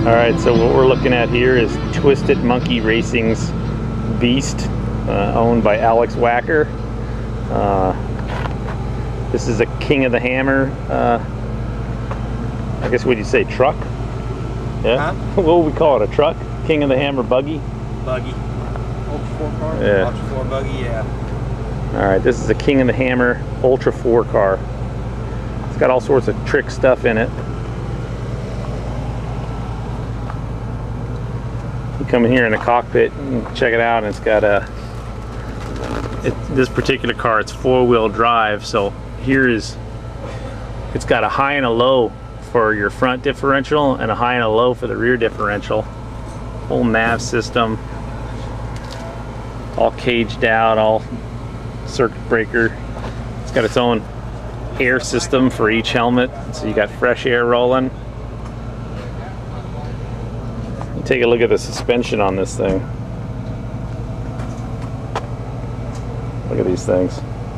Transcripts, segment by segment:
Alright, so what we're looking at here is Twisted Monkey Racing's Beast, owned by Alex Wacker. This is a King of the Hammer, I guess what you say, truck? Yeah? Huh? What would we call it, a truck? King of the Hammer buggy? Buggy. Ultra 4 car? Yeah. Ultra 4 buggy, yeah. Alright, this is a King of the Hammer Ultra 4 car. It's got all sorts of trick stuff in it. You come in here in the cockpit and check it out, and it's got a this particular car, it's 4-wheel drive, so it's got a high and a low for your front differential and a high and a low for the rear differential. Whole nav system, all caged out, all circuit breaker. It's got its own air system for each helmet, so you got fresh air rolling. Take a look at the suspension on this thing. Look at these things.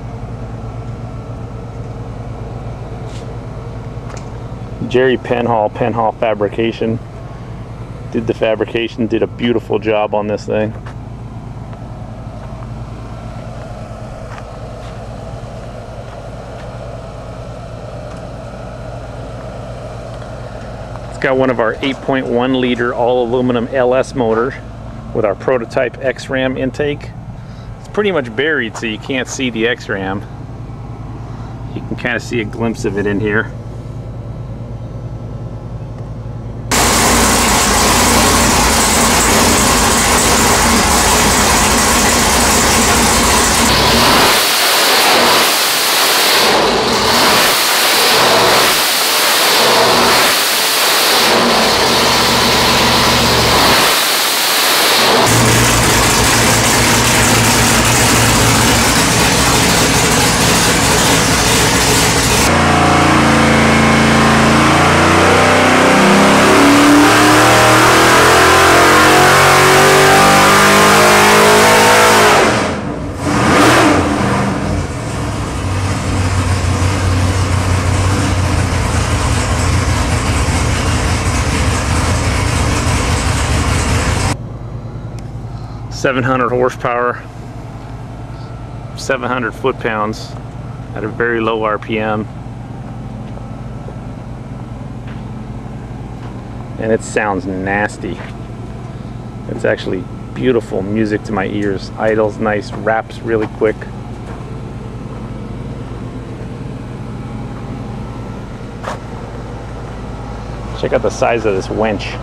Jerry Penhall Fabrication did the fabrication, did a beautiful job on this thing. Got one of our 8.1 liter all aluminum LS motor with our prototype X-Ram intake. It's pretty much buried, so you can't see the X-Ram. You can kind of see a glimpse of it in here. .700 horsepower, 700 foot-pounds at a very low RPM, and it sounds nasty. It's actually beautiful music to my ears. Idles nice, wraps really quick. Check out the size of this winch.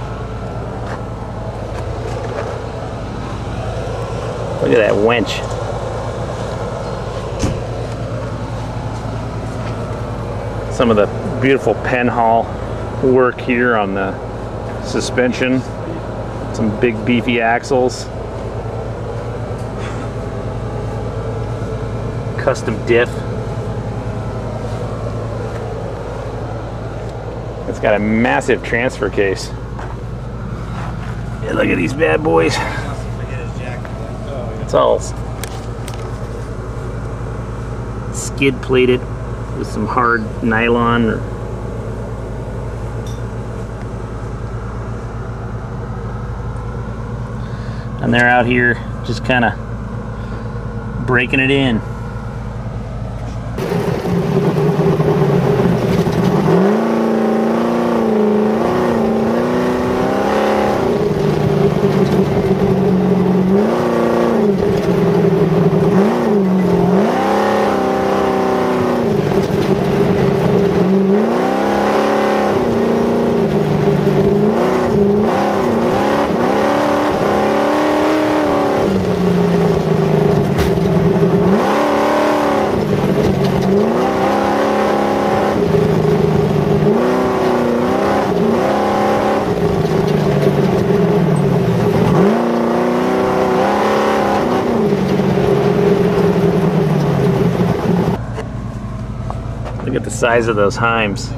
Look at that winch. Some of the beautiful Penhall work here on the suspension. Some big beefy axles. Custom diff. It's got a massive transfer case. Yeah, look at these bad boys. It's all skid plated with some hard nylon. And they're out here just kind of breaking it in. Look at the size of those heims.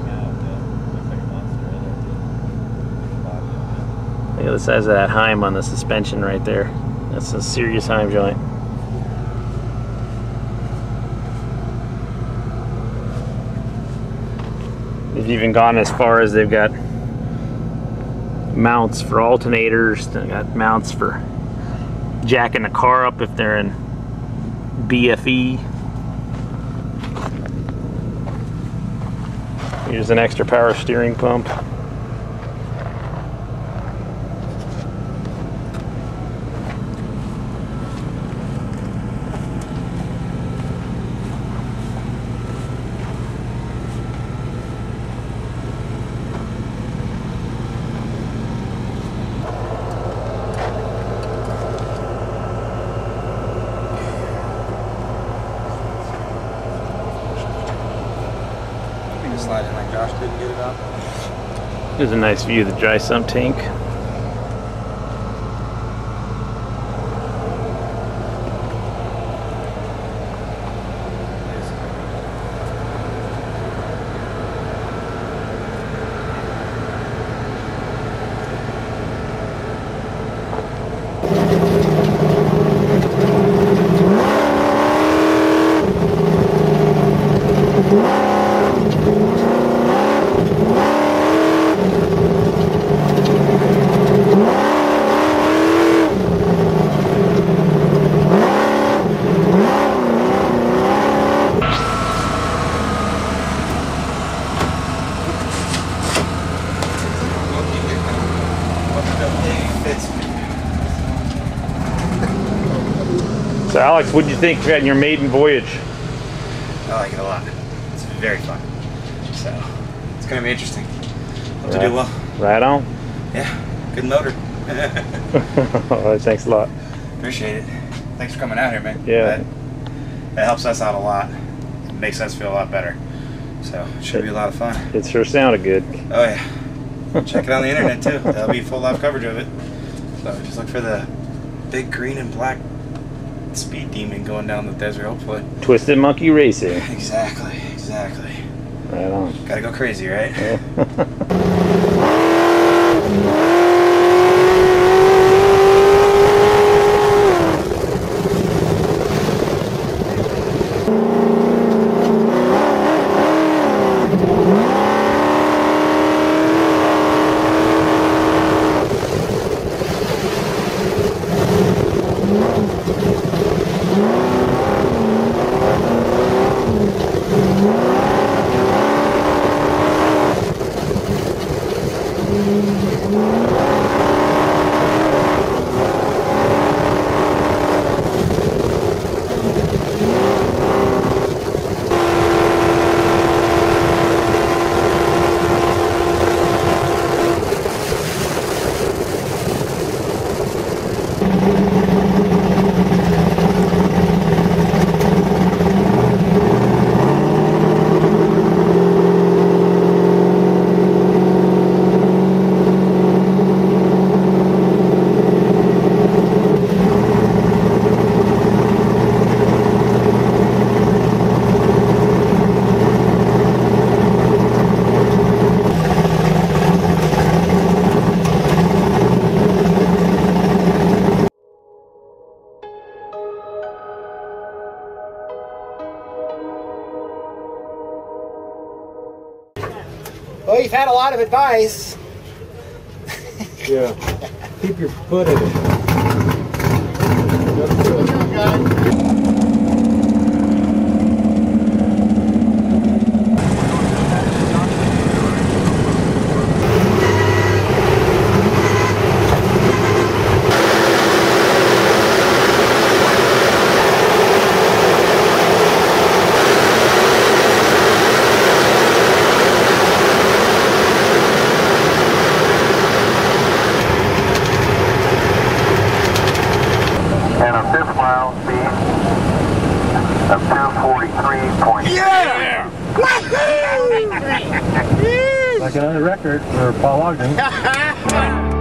Look at the size of that heim on the suspension right there. That's a serious heim joint. They've even gone as far as they've got mounts for alternators. They got mounts for jacking the car up if they're in BFE. Here's an extra power steering pump. Slide in like Josh didn't get it up. There's a nice view of the dry sump tank. So Alex, what did you think on your maiden voyage? I like it a lot. It's very fun. So it's gonna be interesting. Hope to do well. Right on. Yeah, good motor. All right, thanks a lot. Appreciate it. Thanks for coming out here, man. Yeah. That helps us out a lot. It makes us feel a lot better. So it should be a lot of fun. It sure sounded good. Oh yeah. Check it on the internet too. There'll be full live coverage of it. So just look for the big green and black speed demon going down the desert, hopefully. Twisted Monkey Racing. Exactly, exactly. Right on. Gotta go crazy, right? Yeah. Well, you've had a lot of advice. Yeah. Keep your foot in it. That's good. And a 5th mile speed of 243. Yeah! Like another record for Paul Ogden.